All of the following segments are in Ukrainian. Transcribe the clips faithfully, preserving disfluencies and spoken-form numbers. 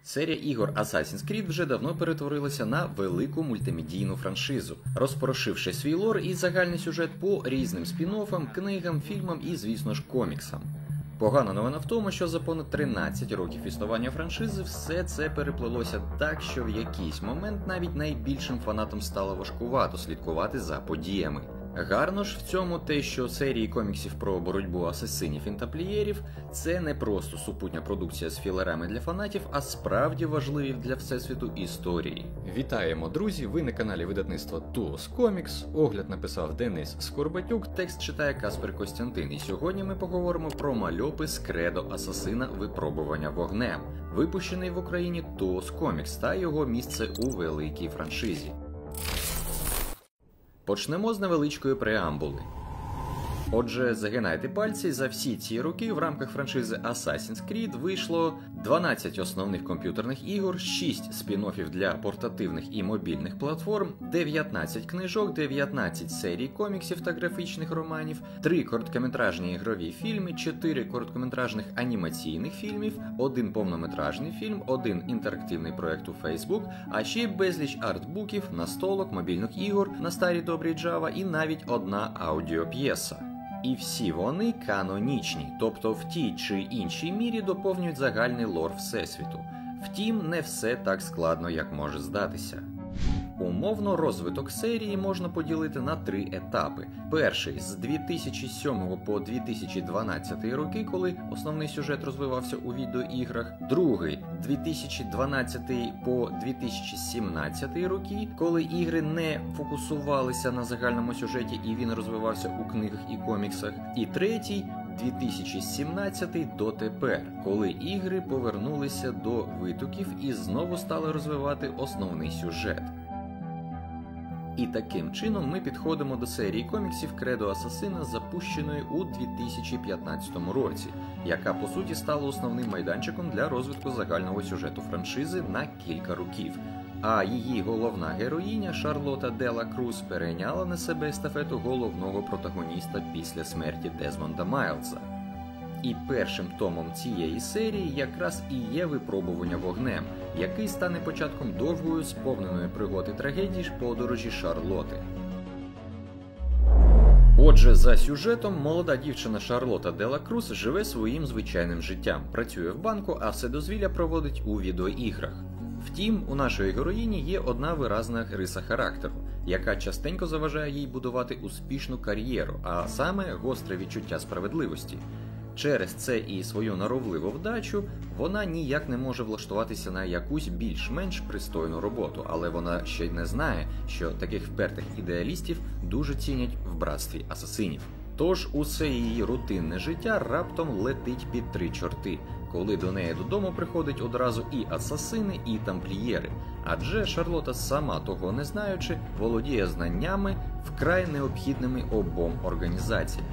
Серія ігор Assassin's Creed вже давно перетворилася на велику мультимедійну франшизу, розпорошивши свій лор і загальний сюжет по різним спін-оффам, книгам, фільмам і, звісно ж, коміксам. Погана новина в тому, що за понад тринадцять років існування франшизи все це переплелося так, що в якийсь момент навіть найбільшим фанатам стало важкувато слідкувати за подіями. Гарно ж в цьому те, що серії коміксів про боротьбу асасинів і тамплієрів – це не просто супутня продукція з філерами для фанатів, а справді важливі для всесвіту історії. Вітаємо, друзі! Ви на каналі видавництва Туос Комікс. Огляд написав Денис Скорбатюк, текст читає Каспер Костянтин. І сьогодні ми поговоримо про мальопис Кредо Асасина Випробування вогнем, випущений в Україні Туос Комікс та його місце у великій франшизі. Почнемо з невеличкої преамбули. Отже, загинайте пальці, за всі ці роки в рамках франшизи Assassin's Creed вийшло дванадцять основних комп'ютерних ігор, шість спін-оффів для портативних і мобільних платформ, дев'ятнадцять книжок, дев'ятнадцять серій коміксів та графічних романів, три короткометражні ігрові фільми, чотири короткометражних анімаційних фільмів, один повнометражний фільм, один інтерактивний проект у Facebook, а ще й безліч артбуків, настолок, мобільних ігор на старій добрій Java і навіть одна аудіоп'єса. І всі вони канонічні, тобто в тій чи іншій мірі доповнюють загальний лор Всесвіту. Втім, не все так складно, як може здатися. Умовно, розвиток серії можна поділити на три етапи. Перший – з дві тисячі сьомого по дві тисячі дванадцятий роки, коли основний сюжет розвивався у відеоіграх. Другий – дві тисячі дванадцятий по дві тисячі сімнадцятий роки, коли ігри не фокусувалися на загальному сюжеті і він розвивався у книгах і коміксах. І третій – дві тисячі сімнадцятий дотепер, коли ігри повернулися до витоків і знову стали розвивати основний сюжет. І таким чином ми підходимо до серії коміксів Кредо Асасина, запущеної у дві тисячі п'ятнадцятому році, яка по суті стала основним майданчиком для розвитку загального сюжету франшизи на кілька років. А її головна героїня Шарлота Делла Круз перейняла на себе естафету головного протагоніста після смерті Дезмонда Майлза. І першим томом цієї серії якраз і є Випробування вогнем, який стане початком довгої, сповненої пригод і трагедій подорожі Шарлоти. Отже, за сюжетом, молода дівчина Шарлота Делла Круз живе своїм звичайним життям, працює в банку, а все дозвілля проводить у відеоіграх. Втім, у нашої героїні є одна виразна риса характеру, яка частенько заважає їй будувати успішну кар'єру, а саме гостре відчуття справедливості. Через це і свою наровливу вдачу вона ніяк не може влаштуватися на якусь більш-менш пристойну роботу, але вона ще й не знає, що таких впертих ідеалістів дуже цінять в братстві асасинів. Тож усе її рутинне життя раптом летить під три чорти, коли до неї додому приходять одразу і асасини, і тамплієри. Адже Шарлота, сама того не знаючи, володіє знаннями, вкрай необхідними обом організаціям.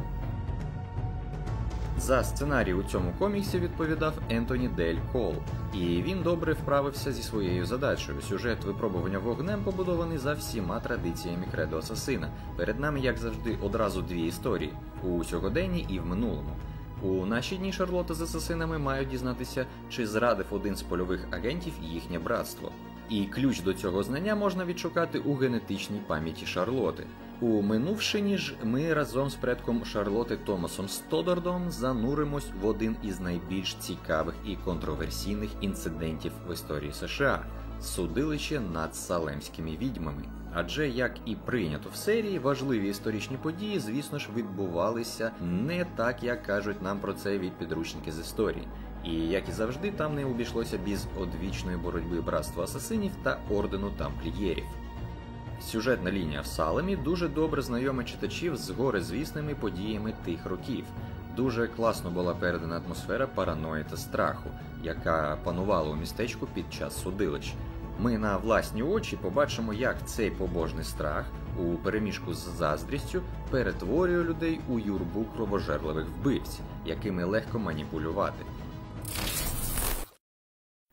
За сценарій у цьому коміксі відповідав Ентоні Дель Кол, і він добре вправився зі своєю задачею. Сюжет Випробування вогнем побудований за всіма традиціями Кредо Асасина. Перед нами, як завжди, одразу дві історії – у сьогоденні і в минулому. У наші дні Шарлота з асасинами мають дізнатися, чи зрадив один з польових агентів їхнє братство. І ключ до цього знання можна відшукати у генетичній пам'яті Шарлоти. У минувшині ж ми разом з предком Шарлоти Томасом Стоддардом зануримось в один із найбільш цікавих і контроверсійних інцидентів в історії США – судилище над салемськими відьмами. Адже, як і прийнято в серії, важливі історичні події, звісно ж, відбувалися не так, як кажуть нам про це від підручники з історії. І, як і завжди, там не обійшлося без одвічної боротьби братства асасинів та ордену тамплієрів. Сюжетна лінія в Салемі дуже добре знайома читачів з горизвісними подіями тих років. Дуже класно була передана атмосфера параної та страху, яка панувала у містечку під час судилищ. Ми на власні очі побачимо, як цей побожний страх у переміжку з заздрістю перетворює людей у юрбу кровожерливих вбивців, якими легко маніпулювати.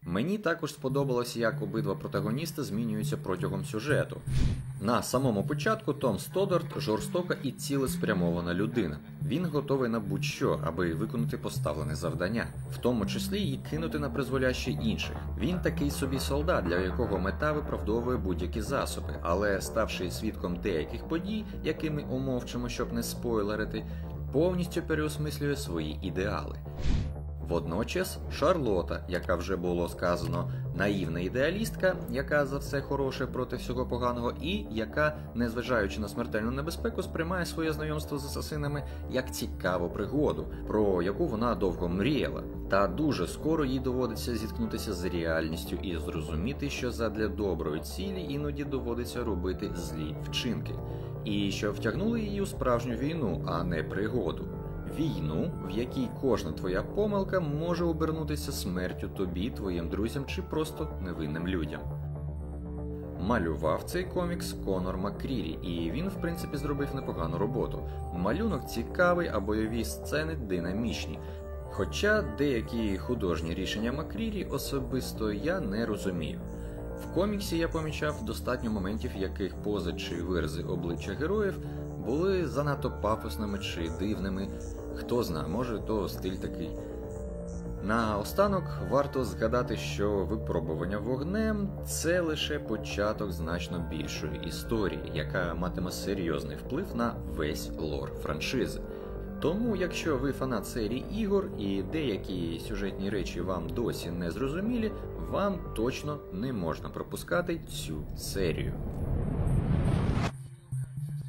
Мені також сподобалось, як обидва протагоністи змінюються протягом сюжету. На самому початку Том Стоддарт жорстока і цілеспрямована людина. Він готовий на будь-що, аби виконати поставлене завдання, в тому числі і кинути на призволяще інших. Він такий собі солдат, для якого мета виправдовує будь-які засоби, але ставши свідком деяких подій, якими умовчимо, щоб не спойлерити, повністю переосмислює свої ідеали. Водночас Шарлота, яка вже було сказано, наївна ідеалістка, яка за все хороше проти всього поганого і яка, незважаючи на смертельну небезпеку, сприймає своє знайомство з асасинами як цікаву пригоду, про яку вона довго мріяла. Та дуже скоро їй доводиться зіткнутися з реальністю і зрозуміти, що задля доброї цілі іноді доводиться робити злі вчинки. І що втягнули її у справжню війну, а не пригоду. Війну, в якій кожна твоя помилка може обернутися смертю тобі, твоїм друзям чи просто невинним людям. Малював цей комікс Конор Маккрірі, і він, в принципі, зробив непогану роботу. Малюнок цікавий, а бойові сцени динамічні. Хоча деякі художні рішення Маккрірі особисто я не розумію. В коміксі я помічав достатньо моментів, в яких пози чи вирази обличчя героїв були занадто пафосними чи дивними. Хто знає, може то стиль такий. Наостанок варто згадати, що випробування вогнем – це лише початок значно більшої історії, яка матиме серйозний вплив на весь лор франшизи. Тому, якщо ви фанат серії ігор і деякі сюжетні речі вам досі не зрозумілі, вам точно не можна пропускати цю серію.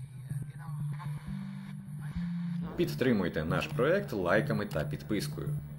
Підтримуйте наш проект лайками та підпискою.